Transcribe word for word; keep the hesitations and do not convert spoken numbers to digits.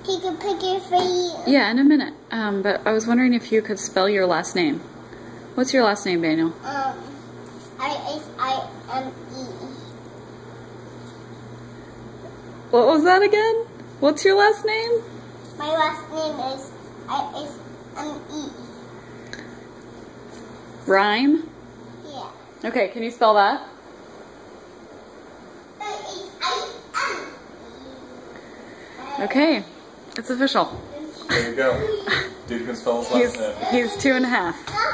take a picture for you? Yeah, in a minute. Um, but I was wondering if you could spell your last name. What's your last name, Daniel? Um, I S I M E. What was that again? What's your last name? My last name is I S M E. Rhyme? Yeah. Okay, can you spell that? I S I M E. Okay, it's official. There you go. Dude can spell his last He's, name. he's two and a half.